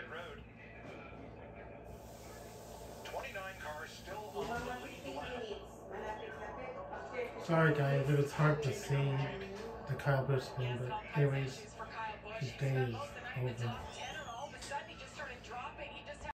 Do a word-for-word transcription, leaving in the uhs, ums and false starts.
road. twenty-nine cars still on the lead lap. Sorry guys, it was hard to see the Kyle Busch thing, but anyways, his day is over.